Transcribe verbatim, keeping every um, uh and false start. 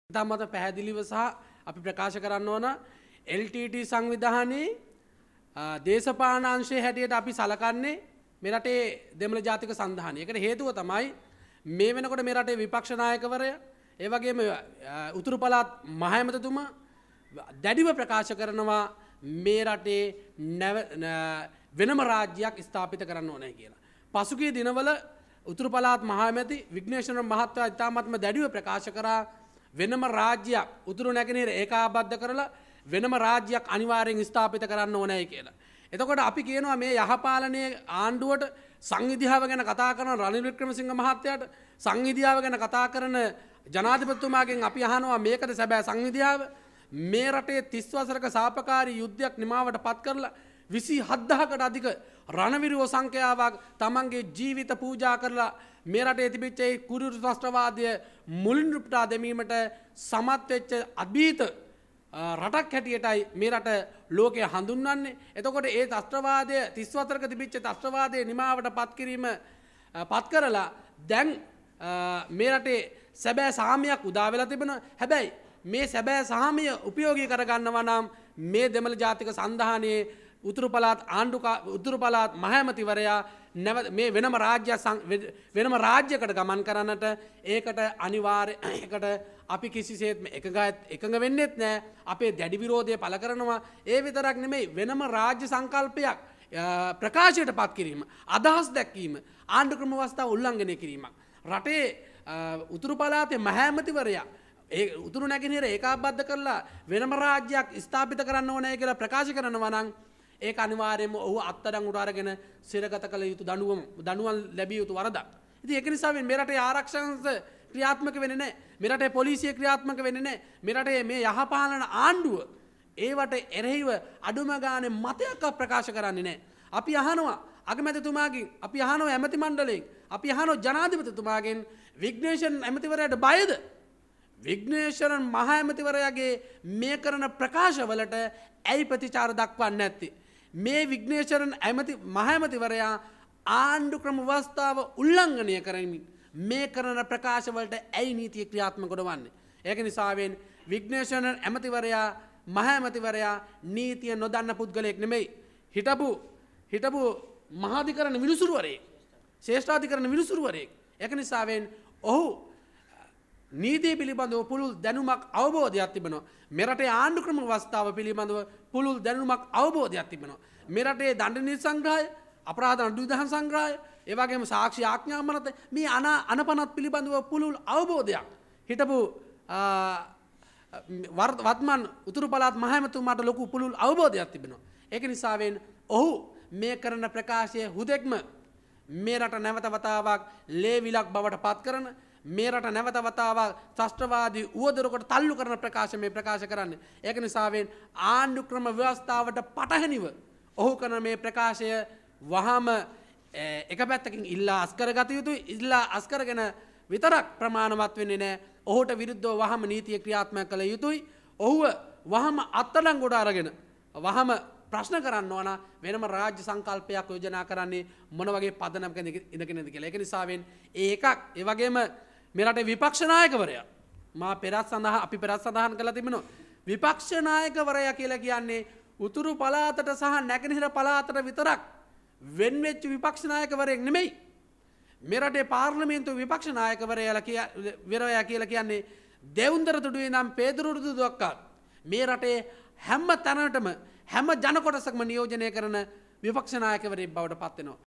තමත පැහැදිලිව සහ අපි ප්‍රකාශ කරන්න ඕන L T T සංවිධානයේ දේශපාලන අංශයේ හැටියට අපි සලකන්නේ මේ රටේ දෙමළ ජාතික සන්ධානය. ඒකට හේතුව තමයි මේ වෙනකොට මේ රටේ විපක්ෂ නායකවරයා ඒ වගේම උතුරු පළාත් මහ ඇමතිතුමා දැඩිව ප්‍රකාශ කරනවා මේ රටේ වෙනම රාජ්‍යයක් ස්ථාපිත කරන්න ඕනේ කියලා. පසුගිය දිනවල උතුරු පළාත් මහ ඇමති විග්නේශ්වර මහත්තයා ඉතාමත්ම දැඩිව ප්‍රකාශ කරා වෙනම රාජ්‍යයක් උතුරු නැගෙනහිර ඒකාබද්ධ කරලා වෙනම රාජ්‍යයක් අනිවාර්යෙන් ස්ථාපිත කරන්න ඕනේ කියලා. එතකොට අපි කියනවා මේ යහපාලනයේ ආණ්ඩුවට සංවිධාව ගැන කතා කරන රනිල් වික්‍රමසිංහ මහත්තයාට සංවිධාව ගැන කතා කරන ජනාධිපතිතුමාගෙන් අපි අහනවා මේකද සැබෑ සංවිධාව? මේ රටේ තිස් වසරක සාපකාරී යුද්ධයක් නිමාවට පත් කරලා විසි හත්දහකට අධික රණවිරුව සංඛ්‍යාවක් තමන්ගේ ජීවිත පූජා කරලා මේ රටේ තිබිච්ච ඒ කුරිරු ත්‍රස්තවාදය මුලින් රුප්ටා දැමීමට සමත් වෙච්ච අභීත රටක් හැටියටයි මේ රට ලෝකයේ හඳුන්වන්නේ. එතකොට ඒ ත්‍රස්තවාදය තිස් වසරක තිබිච්ච ත්‍රස්තවාදයේ නිමාවට පත් කිරීම පත් කරලා දැන් මේ රටේ සැබෑ සාමයක් උදා වෙලා තිබෙනවා. හැබැයි මේ සැබෑ සාමය උපයෝගී කරගන්නවා නම් මේ දෙමළ ජාතික සන්ධානයේ උතුරු පළාත් ආණ්ඩුකා උතුරු පළාත් මහ ඇමතිවරයා මේ වෙනම රාජ්‍ය වෙනම රාජ්‍යයකට ගමන් කරන්නට ඒකට අනිවාර්යයකට අපි කිසිසේත්ම එකඟ වෙන්නෙත් නැහැ. අපේ දැඩි විරෝධය පළ කරනවා. ඒ විතරක් නෙමෙයි වෙනම රාජ්‍ය සංකල්පයක් ප්‍රකාශයට පත් කිරීම, අදහස් දැක්වීම, ආණ්ඩු ක්‍රම ව්‍යවස්ථාව උල්ලංඝනය කිරීමක්. රටේ උතුරු පළාතේ මහ ඇමතිවරයා ඒ උතුරු නැගෙනහිර ඒකාබද්ධ කරලා වෙනම රාජ්‍යයක් ස්ථාපිත කරන්න ඕනේ කියලා ප්‍රකාශ කරනවා නම් ඒක අනිවාර්යයෙන්ම ඔහු අත්අඩංගුවට අරගෙන සිරගත කළ යුතු දඬුවම දඬුවම් ලැබිය යුතු වරදක්. ඉතින් ඒක නිසා මේ රටේ ආරක්ෂක ක්‍රියාත්මක වෙන්නේ නැහැ. මේ රටේ පොලිසිය ක්‍රියාත්මක වෙන්නේ නැහැ. මේ රටේ මේ යහපාලන ආණ්ඩුව ඒවට එරෙහිව අඩුම ගානේ මතයක් ප්‍රකාශ කරන්නේ නැහැ. අපි අහනවා අගමැතිතුමාගෙන්, අපි අහනවා ඇමති මණ්ඩලයෙන්, අපි අහනවා ජනාධිපතිතුමාගෙන් විග්නේෂන් ඇමතිවරයාට බයද? විග්නේශ්වරන් මහ ඇමතිවරයාගේ මේ කරන ප්‍රකාශවලට ඇයි ප්‍රතිචාර දක්වන්නේ නැත්තේ? මේ විග්නේශ්වරන් ඇමති මහ ඇමතිවරයා ආණ්ඩු ක්‍රම ව්‍යවස්ථාව උල්ලංඝනය කරමින් මේ කරන ප්‍රකාශවලට ඇයි නීතිය ක්‍රියාත්මක කරවන්නේ? ඒක නිසාවෙන් විග්නේශ්වරන් ඇමතිවරයා මහ ඇමතිවරයා නීතිය නොදන්න පුද්ගලයෙක් නෙමෙයි. හිටපු හිටපු මහාධිකරණ විනිසුරුවරයෙක්, ශ්‍රේෂ්ඨාධිකරණ විනිසුරුවරයෙක්. ඒක නිසාවෙන් ඔහු නීතිය පිළිබඳව පුළුල් දැනුමක් අවබෝධයක් තිබෙනවා. මේ රටේ ආණ්ඩු ක්‍රම ව්‍යවස්ථාව පිළිබඳව පුළුල් දැනුමක් අවබෝධයක් තිබෙනවා. මේ රටේ දඬු නීති සංග්‍රහය, අපරාධ නඩු විධාන සංග්‍රහය, ඒ වගේම සාක්ෂි ආඥා මනත මේ අන අනපනත් පිළිබඳව පුළුල් අවබෝධයක් හිටපු වර්තමාන උතුරු පළාත් මහ ඇමතිතුමාට ලොකු පුළුල් අවබෝධයක් තිබෙනවා. ඒක නිසාවෙන් ඔහු මේ කරන ප්‍රකාශය හුදෙක්ම මේ රට නැවත වතාවක් ලේවිලක් බවට පත් කරන, මේ රට නැවත වතාවක් ත්‍රස්තවාදී උවදුරකට තල්ලු කරන ප්‍රකාශ මේ ප්‍රකාශ කරන්නේ. ඒක නිසාවෙන් ආණ්ඩු ක්‍රම ව්‍යවස්ථාවට පටහැනිව ඔහු කරන මේ ප්‍රකාශය වහම එක පැත්තකින් ඉල්ලා අස්කරගත යුතුයි. ඉල්ලා අස්කරගෙන විතරක් ප්‍රමාණවත් වෙන්නේ නැහැ. ඔහුට විරුද්ධව වහම නීතිය ක්‍රියාත්මක කළ යුතුයි. ඔහුව වහම අත්අඩංගුවට අරගෙන වහම ප්‍රශ්න කරන්න ඕන වෙනම රාජ්‍ය සංකල්පයක් යෝජනා කරන්නේ මොන වගේ පදනමක ඉඳගෙනද කියලා. ඒක නිසාවෙන් ඒ එකක්. ඒ වගේම මේ රටේ විපක්ෂ නායකවරයා මා පෙරත් සඳහා අපි පෙරත් සඳහන් කළා තිබෙනවා. විපක්ෂ නායකවරයා කියලා කියන්නේ උතුරු පළාතට සහ නැගෙනහිර පළාතට විතරක් වෙන් වෙච්ච විපක්ෂ නායකවරයෙක් නෙමෙයි. මේ රටේ පාර්ලිමේන්තුවේ විපක්ෂ නායකවරයා කියලා කියන්නේ දෙවුන්දර තුඩුවේ නම් පේදුරුදු දක්වා මේ රටේ හැම තැනටම හැම ජන කොටසක්ම නියෝජනය කරන විපක්ෂ නායකවරයෙක් බවට පත් වෙනවා.